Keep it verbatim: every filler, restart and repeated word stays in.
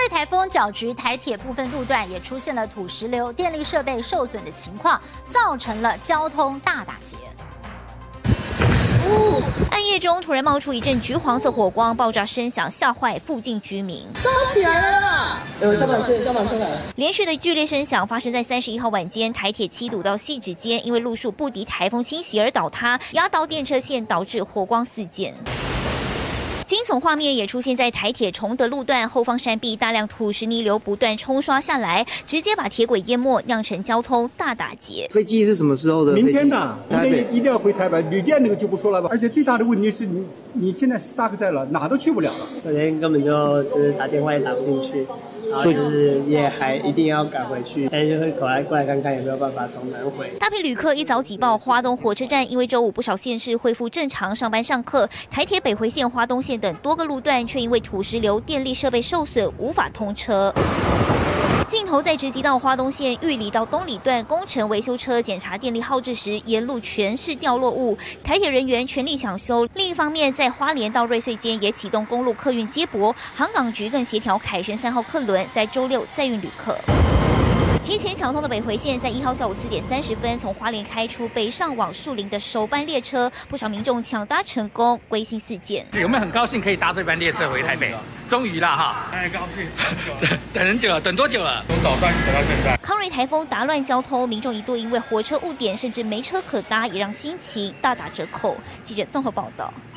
瑞台风搅局台铁部分路段也出现了土石流、电力设备受损的情况，造成了交通大打劫。 暗夜中突然冒出一阵橘黄色火光，爆炸声响吓坏附近居民。 烧起来了啦！有消防车，消防车来了。 连续的剧烈声响发生在三十一号晚间，台铁七堵到汐止间，因为路树不敌台风侵袭而倒塌，压到电车线，导致火光四溅。 惊悚画面也出现在台铁崇德路段后方山壁，大量土石泥流不断冲刷下来，直接把铁轨淹没，酿成交通大打劫。 飞机是什么时候的？ 明天的，明天一定要回台北。旅店那个就不说了吧。而且最大的问题是你，你现在 stuck 在了，哪都去不了了。 昨天根本就就是打电话也打不进去，然后就是也还一定要赶回去，但是就会过来过来看看有没有办法从南回。 大批旅客一早挤爆花东火车站，因为周五不少县市恢复正常上班上课，台铁北回线、花东线等多个路段却因为土石流、电力设备受损，无法通车。 镜头在直击到花东线玉里到东里段工程维修车检查电力耗制时，沿路全是掉落物，台铁人员全力抢修。另一方面，在花莲到瑞穗间也启动公路客运接驳，航港局更协调凯旋三号客轮在周六载运旅客。 提前抢通的北回线，在一号下午四点三十分从花莲开出，北上往树林的首班列车，不少民众抢搭成功，归心似箭。 有没有很高兴可以搭这班列车回台北？终于啦哈！太高兴，等很久了，等多久了？从早上等到现在。 康瑞台风打乱交通，民众一度因为火车误点，甚至没车可搭，也让心情大打折扣。记者综合报道。